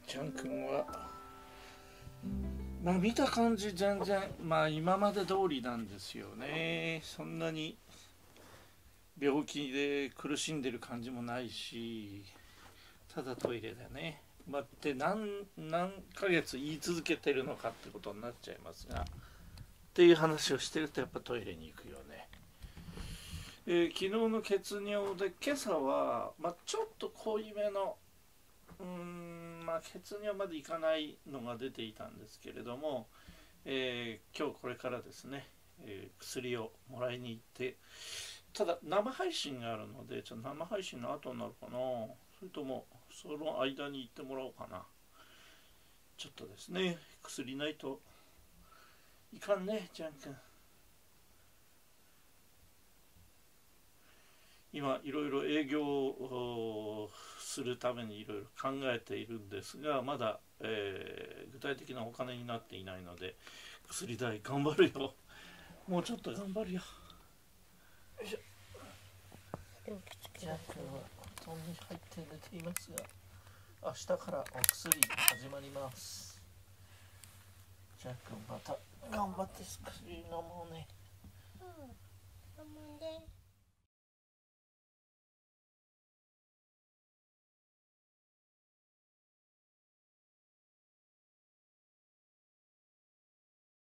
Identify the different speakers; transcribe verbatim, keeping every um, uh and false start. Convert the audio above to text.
Speaker 1: ちゃんくんはまあ見た感じ全然まあ今まで通りなんですよね。そんなに病気で苦しんでる感じもないし、ただトイレだね。まあ、って何何ヶ月言い続けてるのかってことになっちゃいますが、っていう話をしてるとやっぱトイレに行くよね。えー、昨日の血尿で今朝は、まあ、ちょっと濃いめのうーんまあ血尿までいかないのが出ていたんですけれども、えー、今日これからですね、えー、薬をもらいに行って、ただ生配信があるのでちょっと生配信の後になるかな、それともその間に行ってもらおうかな。ちょっとですね、薬ないといかんね、ジャン君。今いろいろ営業をするためにいろいろ考えているんですが、まだ、えー具体的なお金になっていないので、薬代頑張るよ。もうちょっと頑張るよ。よいしょ。ジャン君は布団に入って寝ていますが、明日からお薬始まります。ジャン君また頑張って薬飲もうね。